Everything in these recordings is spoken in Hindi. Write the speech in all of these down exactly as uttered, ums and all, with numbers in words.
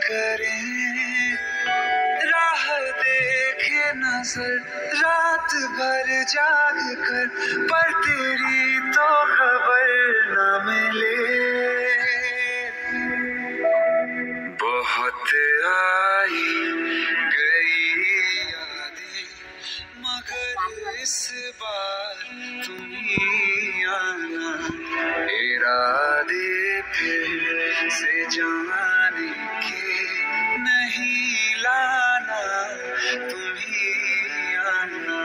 करें, राह देखे नजर रात भर जाग कर, पर तेरी तो खबर न मिले। बहुत आई गई यादें, मगर इस बार तुम ही आना, इरादे फिर से जाने के नहीं लाना, तुम ही आना।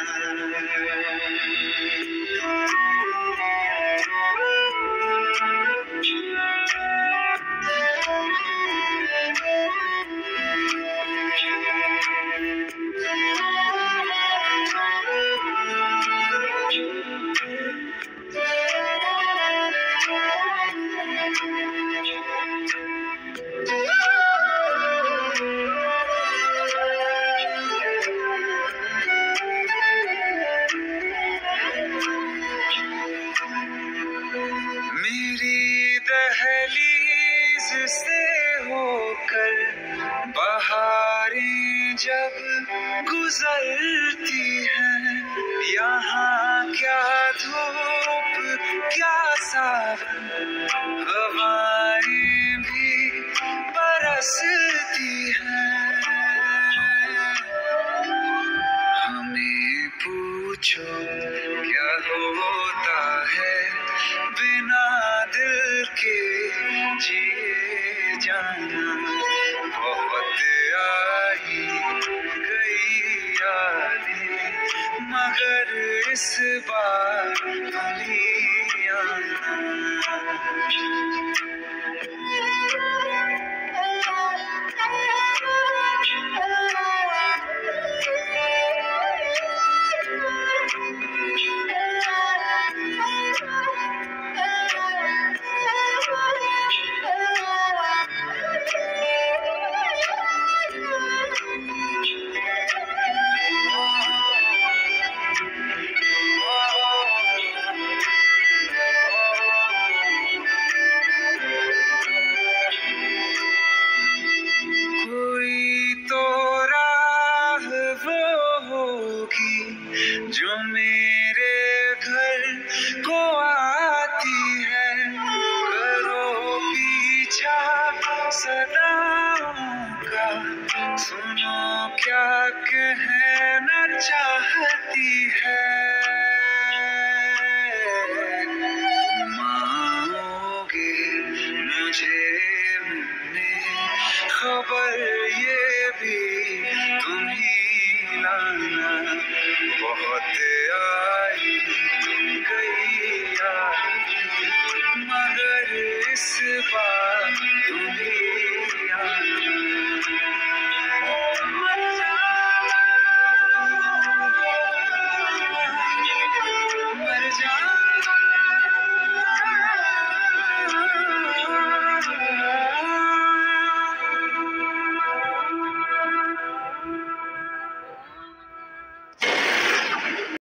मेरी दहलीज से होकर बहारें जब गुजरती हैं, यहाँ क्या धूप क्या सावन, हवाएं भी बरसती हैं। हमें पूछो क्या होता है बिना दिल के जिए जाना। बहुत आई गई यादें, मगर इस बार तुम ही आना। जो मेरे घर को आती है, करो पीछा सदाओं का, सुनो क्या कहना चाहती है। तुम आओगे मुझे मिलने, खबर ये भी तुम ही लाना। बहुत आई